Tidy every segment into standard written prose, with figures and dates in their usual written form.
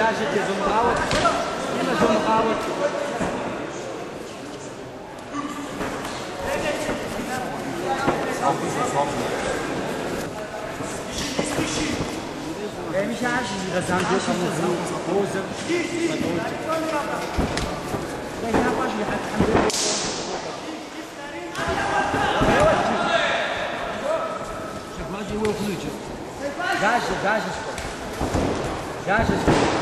جاجة زمراوت إما زمراوت مش عارف غزان دي خمسة روزة لا هنا باش يحط الحمد لله Gajas.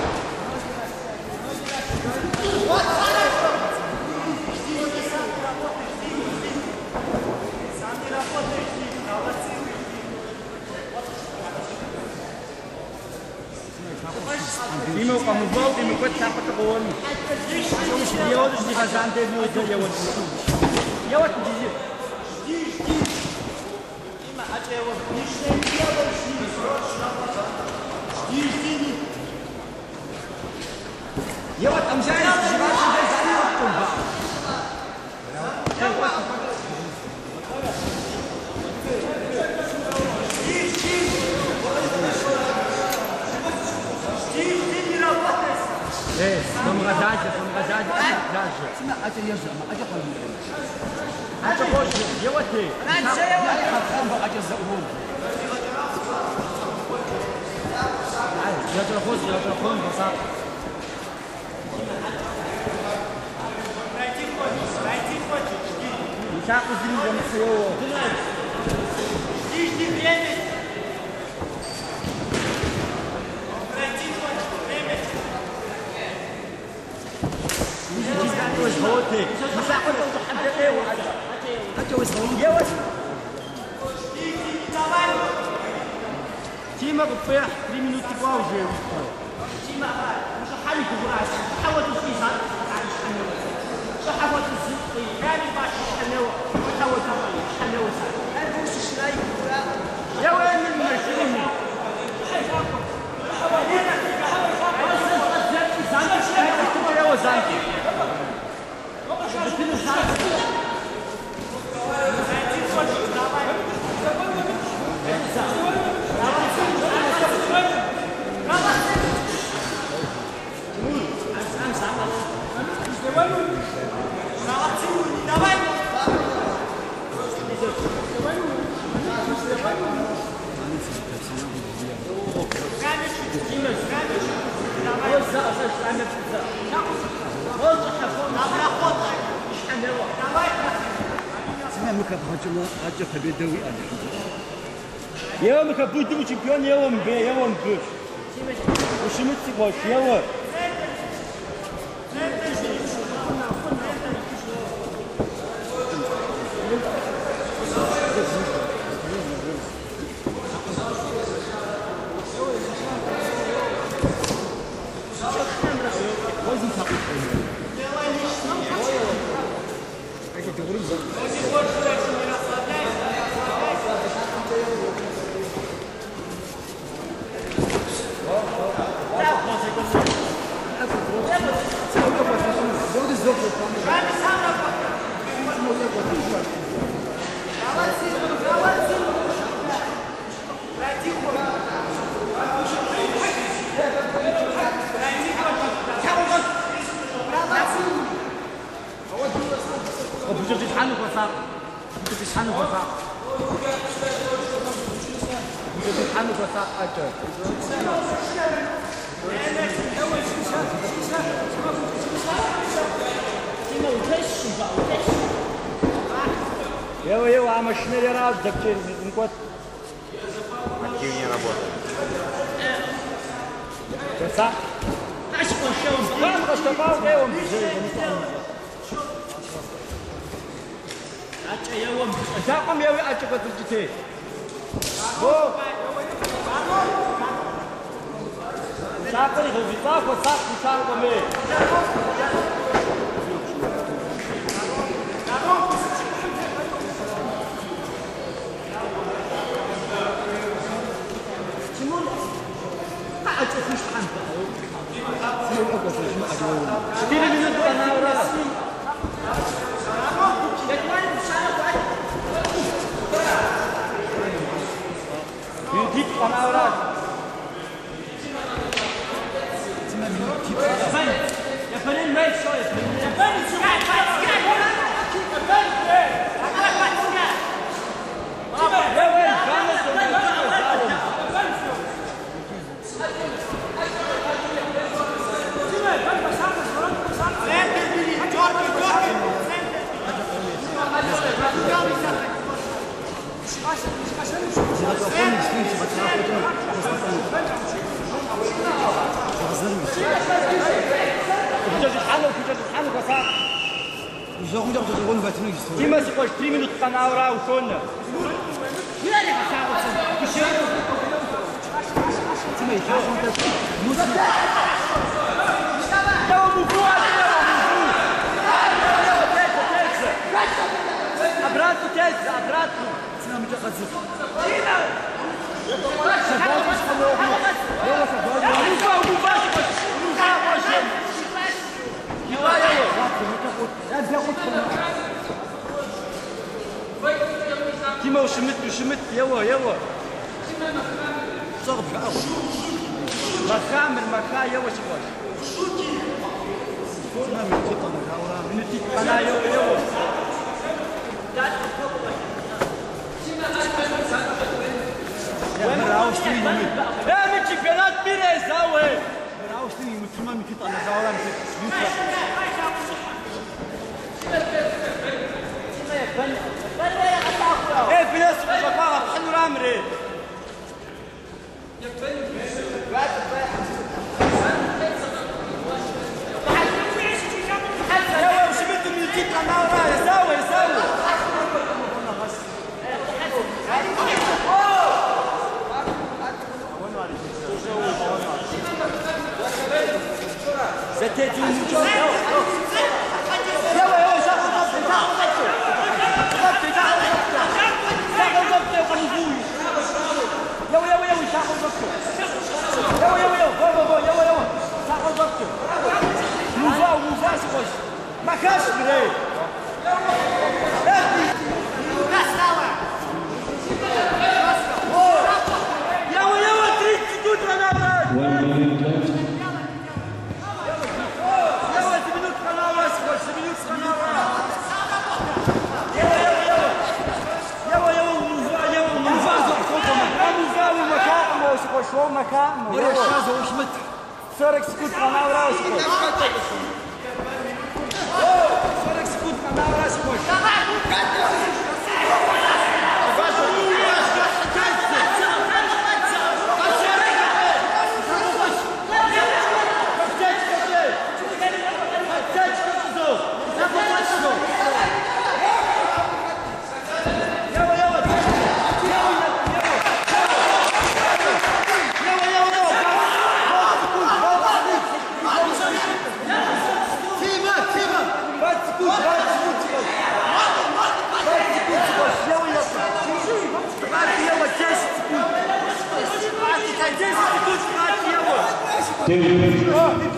Ima kamu bawa ima kuat siapa terkawan. Dia harus dikasih teh mau itu dia harus. Dia harus di. Ima aja harus. يا ولد أمشي ايه ثم غزاجة اسمع أجل يرجع ما أجل قلبي أجل خوش يا ولد أنا أجل يا ولد أجل زقهم يا خوش يا خوش بصار Так узрим своего. Жди время. Пройти время. Жди возьмёте. مساحة حتى ايه وحاجة. حتى وصلوا. يا وش. تيما بفيح 3 minutes باوزة. تيما مش حالي كبراس. حاول تسيسان. صحابة الزبطي كان باش يحلوا وحاول يحلوا هل بوش شلاي يا وين المشروع يا وزانتي يوم كبودي وشامبيون يوم بوش وش متسكوش يوم يو عم شميري راس دكتور نقول активнее работает. صح؟ كم اشتغل يوم يوم تاقم يوي اتشقت الجتي هو تاقم في طاقه صح تاقم يديك أنا أوراد Тима си ходи 3 минути канаура ушонна. Обратно, тельца, обратно. Тима ушимит, его. Маха, его сегодня. Минутик, она его. من чемпионат мира зауе. Раустини мусульман микит ана заурам بناس بقى حلو رامري يا وش بدهم يجيك انا يساوي زتيتي ما كاش بري يا تريد تدود رنابات شو مكان مرة شازو وشمت سرق سكوت قناة وراسك سرق سكوت قناة وراسك Teve